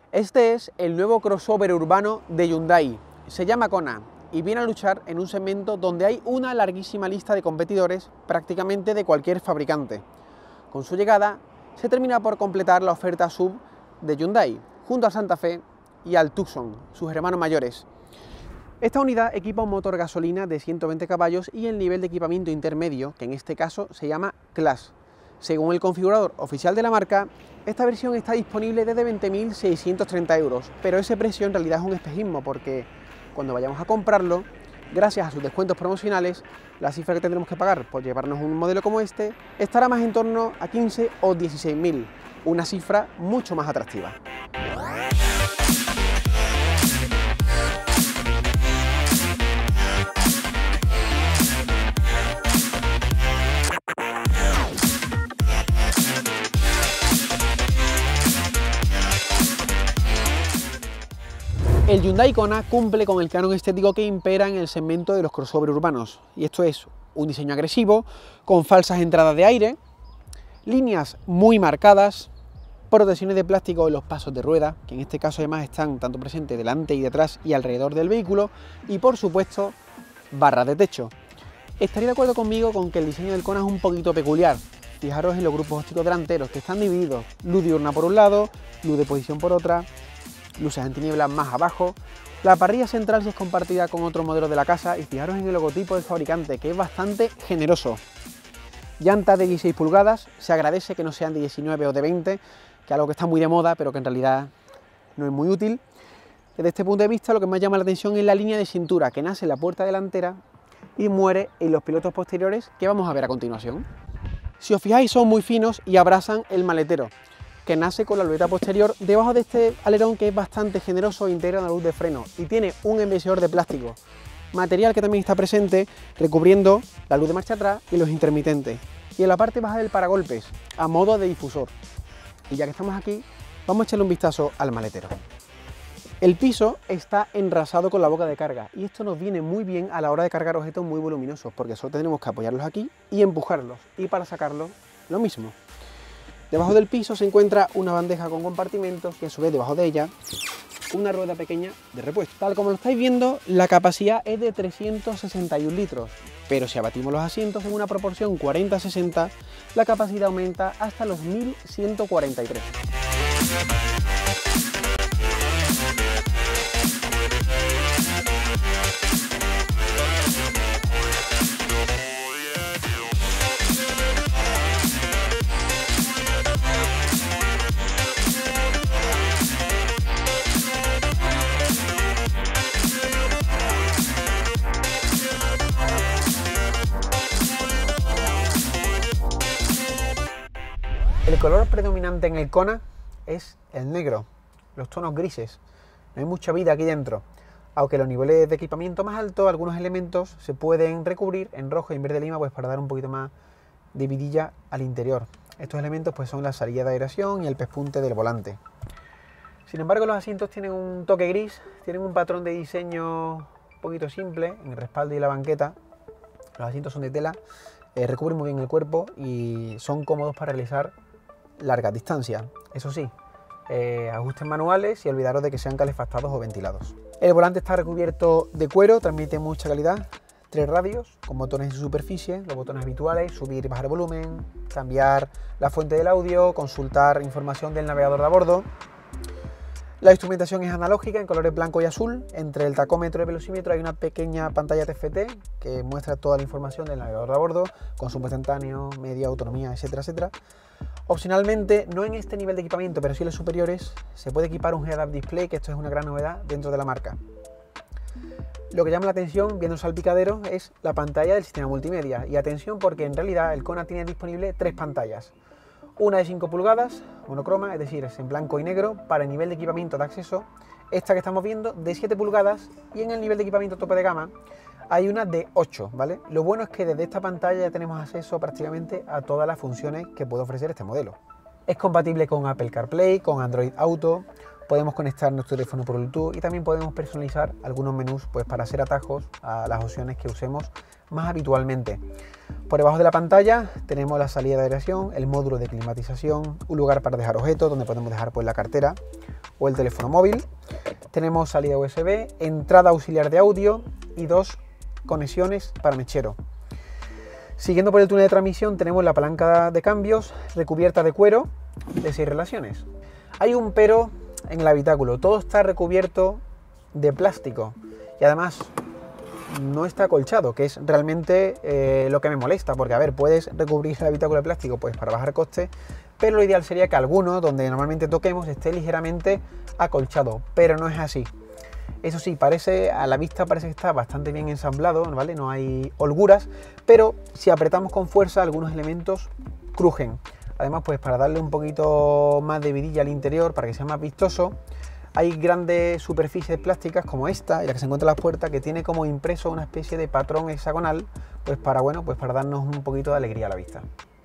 Este es el nuevo crossover urbano de Hyundai. Se llama Kona y viene a luchar en un segmento donde hay una larguísima lista de competidores prácticamente de cualquier fabricante. Con su llegada se termina por completar la oferta SUV de Hyundai, junto al Santa Fe y al Tucson, sus hermanos mayores. Esta unidad equipa un motor gasolina de 120 caballos y el nivel de equipamiento intermedio, que en este caso se llama Class. Según el configurador oficial de la marca, esta versión está disponible desde 20.630 €, pero ese precio en realidad es un espejismo porque cuando vayamos a comprarlo, gracias a sus descuentos promocionales, la cifra que tendremos que pagar por llevarnos un modelo como este estará más en torno a 15 o 16.000, una cifra mucho más atractiva. El Hyundai Kona cumple con el canon estético que impera en el segmento de los crossover urbanos, y esto es un diseño agresivo, con falsas entradas de aire, líneas muy marcadas, protecciones de plástico en los pasos de rueda, que en este caso además están tanto presentes delante y detrás y alrededor del vehículo, y por supuesto barras de techo. Estaría de acuerdo conmigo con que el diseño del Kona es un poquito peculiar. Fijaros en los grupos ópticos delanteros, que están divididos: luz diurna por un lado, luz de posición por otra, luces antinieblas más abajo. La parrilla central sí es compartida con otro modelo de la casa y fijaros en el logotipo del fabricante, que es bastante generoso. Llantas de 16 pulgadas, se agradece que no sean de 19 o de 20, que es algo que está muy de moda pero que en realidad no es muy útil. Desde este punto de vista lo que más llama la atención es la línea de cintura, que nace en la puerta delantera y muere en los pilotos posteriores, que vamos a ver a continuación. Si os fijáis, son muy finos y abrazan el maletero, que nace con la luneta posterior debajo de este alerón, que es bastante generoso e integra una luz de freno y tiene un embellecedor de plástico, material que también está presente recubriendo la luz de marcha atrás y los intermitentes, y en la parte baja del paragolpes a modo de difusor. Y ya que estamos aquí, vamos a echarle un vistazo al maletero. El piso está enrasado con la boca de carga y esto nos viene muy bien a la hora de cargar objetos muy voluminosos, porque solo tendremos que apoyarlos aquí y empujarlos, y para sacarlos lo mismo. Debajo del piso se encuentra una bandeja con compartimentos y a su vez debajo de ella una rueda pequeña de repuesto. Tal como lo estáis viendo, la capacidad es de 361 litros, pero si abatimos los asientos en una proporción 40-60, la capacidad aumenta hasta los 1143. El color predominante en el Kona es el negro, los tonos grises. No hay mucha vida aquí dentro, aunque los niveles de equipamiento más altos, algunos elementos se pueden recubrir en rojo y en verde lima, pues para dar un poquito más de vidilla al interior. Estos elementos pues son la salida de aireación y el pespunte del volante. Sin embargo, los asientos tienen un toque gris, tienen un patrón de diseño un poquito simple en el respaldo y la banqueta. Los asientos son de tela, recubren muy bien el cuerpo y son cómodos para realizar largas distancias. Eso sí, ajustes manuales y olvidaros de que sean calefactados o ventilados. El volante está recubierto de cuero, transmite mucha calidad. 3 radios con botones de superficie, los botones habituales: subir y bajar el volumen, cambiar la fuente del audio, consultar información del navegador de a bordo. La instrumentación es analógica en colores blanco y azul. Entre el tacómetro y el velocímetro hay una pequeña pantalla TFT que muestra toda la información del navegador de a bordo: consumo instantáneo, media, autonomía, etcétera, etcétera. Opcionalmente, no en este nivel de equipamiento, pero sí en los superiores, se puede equipar un head-up display, que esto es una gran novedad dentro de la marca. Lo que llama la atención, viendo el salpicadero, es la pantalla del sistema multimedia. Y atención, porque en realidad el Kona tiene disponible 3 pantallas. Una de 5 pulgadas, monocroma, es decir, es en blanco y negro, para el nivel de equipamiento de acceso. Esta que estamos viendo, de 7 pulgadas, y en el nivel de equipamiento tope de gama hay una de 8, ¿vale? Lo bueno es que desde esta pantalla ya tenemos acceso prácticamente a todas las funciones que puede ofrecer este modelo. Es compatible con Apple CarPlay, con Android Auto, podemos conectar nuestro teléfono por Bluetooth y también podemos personalizar algunos menús pues para hacer atajos a las opciones que usemos más habitualmente. Por debajo de la pantalla tenemos la salida de aireación, el módulo de climatización, un lugar para dejar objetos donde podemos dejar pues la cartera o el teléfono móvil. Tenemos salida USB, entrada auxiliar de audio y 2 conexiones para mechero. Siguiendo por el túnel de transmisión tenemos la palanca de cambios recubierta de cuero de 6 relaciones. Hay un pero en el habitáculo, todo está recubierto de plástico y además no está acolchado, que es realmente lo que me molesta, porque a ver, puedes recubrir el habitáculo de plástico pues para bajar costes, pero lo ideal sería que alguno donde normalmente toquemos esté ligeramente acolchado, pero no es así. Eso sí, a la vista parece que está bastante bien ensamblado, ¿vale? No hay holguras, pero si apretamos con fuerza algunos elementos crujen. Además, pues para darle un poquito más de vidilla al interior, para que sea más vistoso, hay grandes superficies plásticas como esta, y la que se encuentra en las puertas, que tiene como impreso una especie de patrón hexagonal, pues para darnos un poquito de alegría a la vista.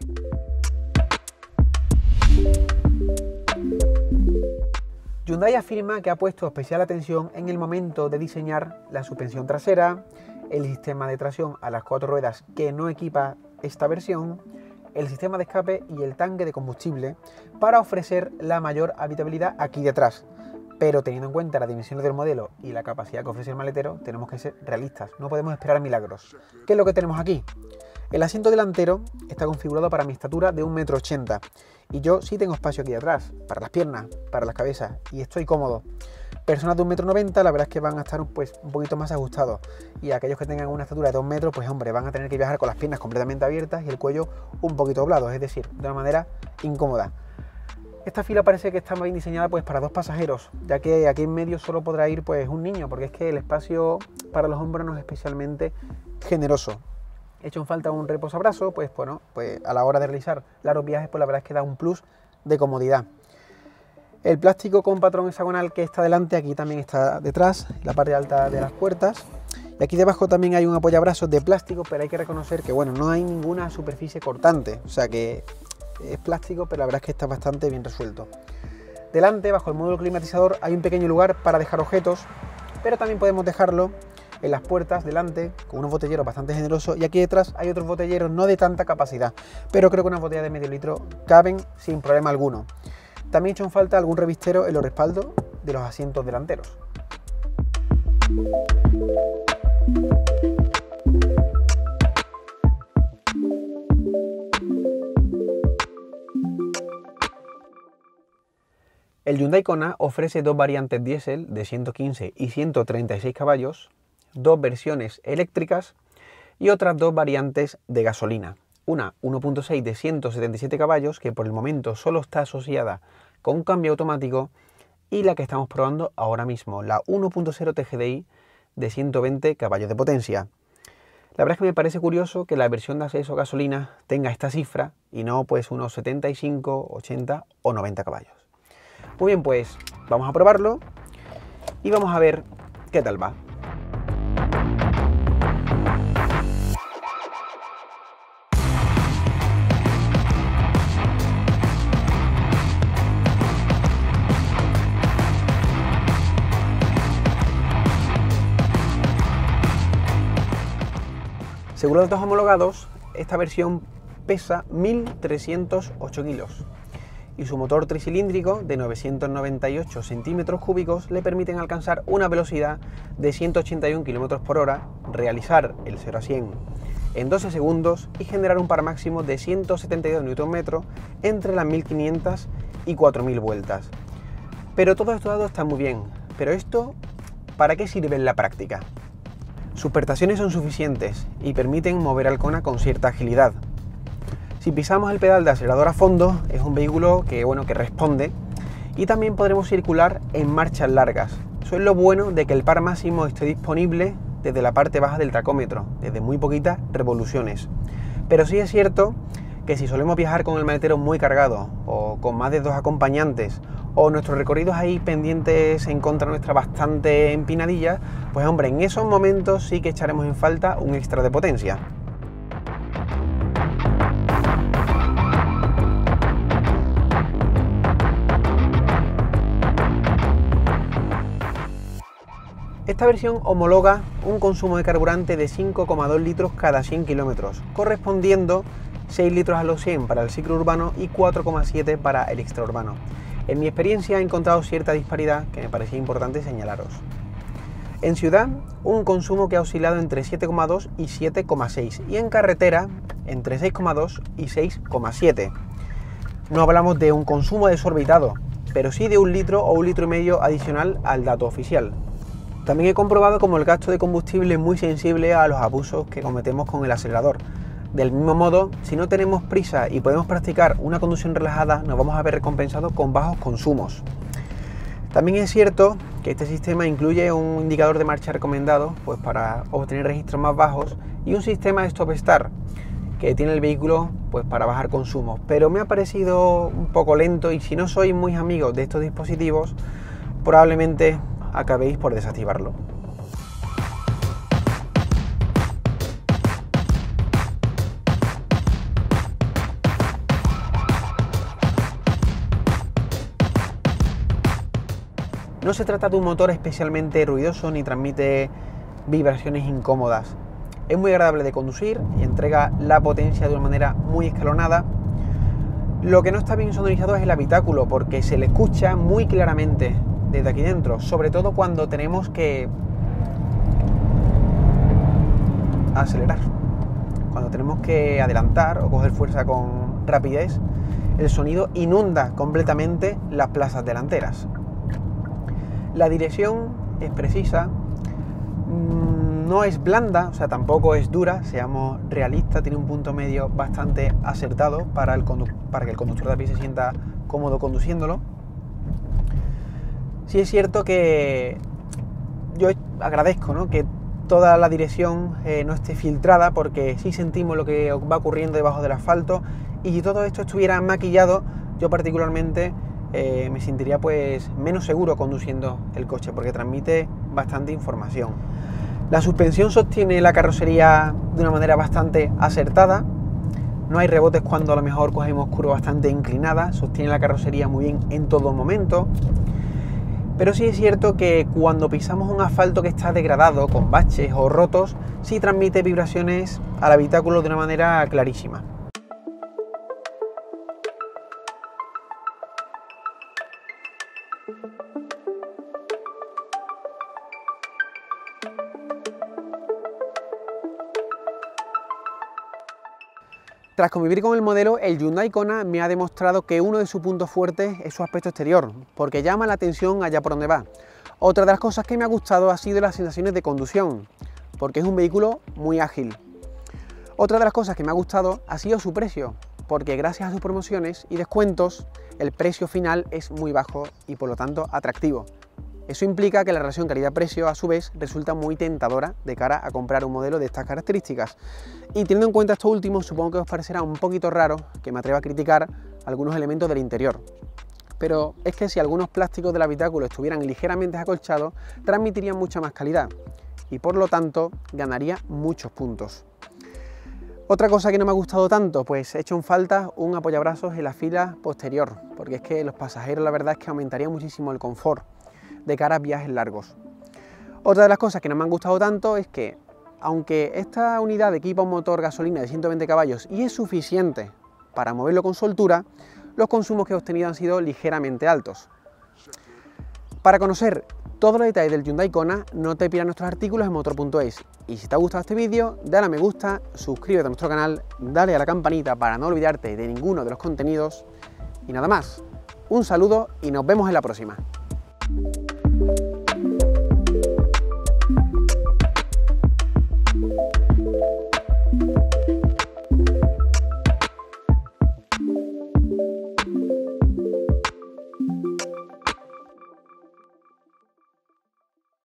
Hyundai afirma que ha puesto especial atención en el momento de diseñar la suspensión trasera, el sistema de tracción a las 4 ruedas que no equipa esta versión, el sistema de escape y el tanque de combustible para ofrecer la mayor habitabilidad aquí detrás. Pero teniendo en cuenta las dimensiones del modelo y la capacidad que ofrece el maletero, tenemos que ser realistas, no podemos esperar milagros. ¿Qué es lo que tenemos aquí? El asiento delantero está configurado para mi estatura de 1,80 m y yo sí tengo espacio aquí atrás, para las piernas, para las cabezas, y estoy cómodo. Personas de 1,90 m la verdad es que van a estar pues un poquito más ajustados, y aquellos que tengan una estatura de 2 metros, pues hombre, van a tener que viajar con las piernas completamente abiertas y el cuello un poquito doblado, es decir, de una manera incómoda. Esta fila parece que está bien diseñada pues para 2 pasajeros, ya que aquí en medio solo podrá ir pues un niño, porque es que el espacio para los hombros no es especialmente generoso. He hecho en falta un reposabrazo, pues bueno, pues a la hora de realizar largos viajes, pues la verdad es que da un plus de comodidad. El plástico con patrón hexagonal que está delante, aquí también está detrás, la parte alta de las puertas. Y aquí debajo también hay un apoyabrazos de plástico, pero hay que reconocer que bueno, no hay ninguna superficie cortante, o sea que es plástico, pero la verdad es que está bastante bien resuelto. Delante, bajo el módulo climatizador, hay un pequeño lugar para dejar objetos, pero también podemos dejarlo en las puertas delante, con unos botelleros bastante generosos, y aquí detrás hay otros botelleros no de tanta capacidad, pero creo que unas botellas de medio litro caben sin problema alguno. También he hecho en falta algún revistero en los respaldos de los asientos delanteros. El Hyundai Kona ofrece 2 variantes diésel de 115 y 136 caballos, 2 versiones eléctricas y otras 2 variantes de gasolina. Una 1.6 de 177 caballos, que por el momento solo está asociada con un cambio automático, y la que estamos probando ahora mismo, la 1.0 TGDI de 120 caballos de potencia. La verdad es que me parece curioso que la versión de acceso gasolina tenga esta cifra y no pues unos 75, 80 o 90 caballos. Muy bien, pues vamos a probarlo y vamos a ver qué tal va. Según los datos homologados, esta versión pesa 1.308 kilos y su motor tricilíndrico de 998 centímetros cúbicos le permiten alcanzar una velocidad de 181 km por hora, realizar el 0 a 100 en 12 segundos y generar un par máximo de 172 Nm entre las 1500 y 4000 vueltas. Pero todo estos datos están muy bien, pero esto, ¿para qué sirve en la práctica? Sus prestaciones son suficientes y permiten mover al Kona con cierta agilidad. Si pisamos el pedal de acelerador a fondo, es un vehículo que responde, y también podremos circular en marchas largas. Eso es lo bueno de que el par máximo esté disponible desde la parte baja del tacómetro, desde muy poquitas revoluciones. Pero sí es cierto que si solemos viajar con el maletero muy cargado, o con más de 2 acompañantes, o nuestros recorridos ahí pendientes en contra nuestra bastante empinadilla, pues hombre, en esos momentos sí que echaremos en falta un extra de potencia. Esta versión homologa un consumo de carburante de 5,2 litros cada 100 kilómetros, correspondiendo 6 litros a los 100 para el ciclo urbano y 4,7 para el extraurbano. En mi experiencia he encontrado cierta disparidad que me parecía importante señalaros. En ciudad, un consumo que ha oscilado entre 7,2 y 7,6 y en carretera entre 6,2 y 6,7. No hablamos de un consumo desorbitado, pero sí de 1 litro o 1,5 litros adicional al dato oficial. También he comprobado como el gasto de combustible es muy sensible a los abusos que cometemos con el acelerador. Del mismo modo, si no tenemos prisa y podemos practicar una conducción relajada, nos vamos a ver recompensados con bajos consumos. También es cierto que este sistema incluye un indicador de marcha recomendado pues para obtener registros más bajos y un sistema de stop-start que tiene el vehículo pues para bajar consumos, pero me ha parecido un poco lento y si no sois muy amigos de estos dispositivos, probablemente acabéis por desactivarlo. No se trata de un motor especialmente ruidoso ni transmite vibraciones incómodas. Es muy agradable de conducir y entrega la potencia de una manera muy escalonada. Lo que no está bien sonorizado es el habitáculo porque se le escucha muy claramente desde aquí dentro, sobre todo cuando tenemos que acelerar, cuando tenemos que adelantar o coger fuerza con rapidez, el sonido inunda completamente las plazas delanteras. La dirección es precisa, no es blanda, o sea, tampoco es dura, seamos realistas, tiene un punto medio bastante acertado para que el conductor de a pie se sienta cómodo conduciéndolo. Sí es cierto que yo agradezco, ¿no?, que toda la dirección no esté filtrada porque sí sentimos lo que va ocurriendo debajo del asfalto y si todo esto estuviera maquillado, yo particularmente me sentiría pues menos seguro conduciendo el coche porque transmite bastante información. La suspensión sostiene la carrocería de una manera bastante acertada, no hay rebotes cuando a lo mejor cogemos curvas bastante inclinadas, sostiene la carrocería muy bien en todo momento, pero sí es cierto que cuando pisamos un asfalto que está degradado con baches o rotos, sí transmite vibraciones al habitáculo de una manera clarísima. Tras convivir con el modelo, el Hyundai Kona me ha demostrado que uno de sus puntos fuertes es su aspecto exterior, porque llama la atención allá por donde va. Otra de las cosas que me ha gustado ha sido las sensaciones de conducción, porque es un vehículo muy ágil. Otra de las cosas que me ha gustado ha sido su precio, porque gracias a sus promociones y descuentos, el precio final es muy bajo y por lo tanto atractivo. Eso implica que la relación calidad-precio a su vez resulta muy tentadora de cara a comprar un modelo de estas características. Y teniendo en cuenta esto último, supongo que os parecerá un poquito raro que me atreva a criticar algunos elementos del interior. Pero es que si algunos plásticos del habitáculo estuvieran ligeramente acolchados, transmitirían mucha más calidad y por lo tanto ganaría muchos puntos. Otra cosa que no me ha gustado tanto, pues he hecho en falta un apoyabrazos en la fila posterior, porque es que los pasajeros la verdad es que aumentaría muchísimo el confort de cara a viajes largos. Otra de las cosas que no me han gustado tanto es que, aunque esta unidad equipa un motor gasolina de 120 caballos y es suficiente para moverlo con soltura, los consumos que he obtenido han sido ligeramente altos. Para conocer todos los detalles del Hyundai Kona, no te pierdas nuestros artículos en motor.es. Y si te ha gustado este vídeo, dale a me gusta, suscríbete a nuestro canal, dale a la campanita para no olvidarte de ninguno de los contenidos. Y nada más, un saludo y nos vemos en la próxima.